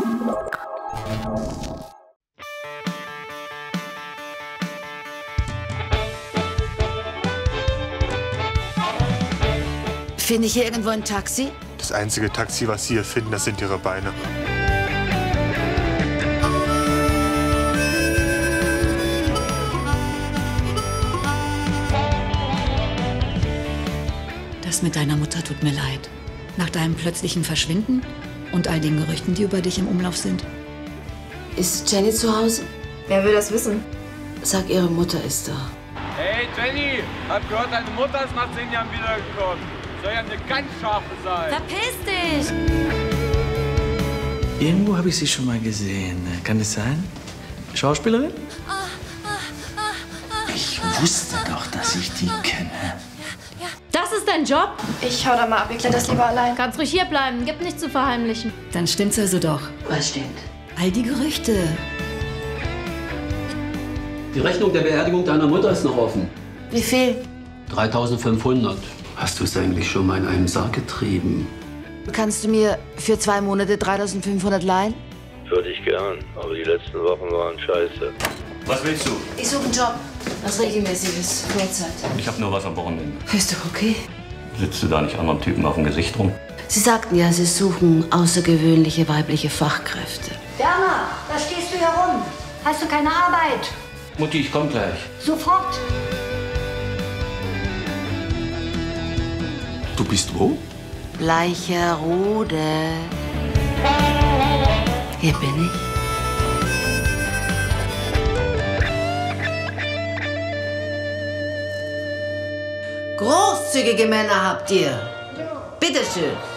Finde ich hier irgendwo ein Taxi? Das einzige Taxi, was Sie hier finden, das sind Ihre Beine. Das mit deiner Mutter tut mir leid. Nach deinem plötzlichen Verschwinden und all den Gerüchten, die über dich im Umlauf sind. Ist Jenny zu Hause? Wer will das wissen? Sag, ihre Mutter ist da. Hey Jenny, hab gehört, deine Mutter ist nach 10 Jahren wiedergekommen. Soll ja eine ganz scharfe sein. Verpiss dich! Irgendwo habe ich sie schon mal gesehen. Kann das sein? Schauspielerin? Ich wusste doch, dass ich die kenne. Das ist dein Job? Ich hau da mal ab, ich klär das lieber allein. Kannst ruhig hier bleiben, gibt nichts zu verheimlichen. Dann stimmt's also doch. Was stimmt? All die Gerüchte. Die Rechnung der Beerdigung deiner Mutter ist noch offen. Wie viel? 3.500. Hast du es eigentlich schon mal in einen Sarg getrieben? Kannst du mir für 2 Monate 3.500 leihen? Würde ich gern, aber die letzten Wochen waren scheiße. Was willst du? Ich suche einen Job. Was Regelmäßiges, Vollzeit. Ich habe nur was am Wochenende. Ist doch okay. Sitzt du da nicht anderen Typen auf dem Gesicht rum? Sie sagten ja, Sie suchen außergewöhnliche weibliche Fachkräfte. Werner, da stehst du herum. Hast du keine Arbeit? Mutti, ich komm gleich. Sofort. Du bist wo? Bleicherode. Hier bin ich. Großzügige Männer habt ihr. Bitteschön.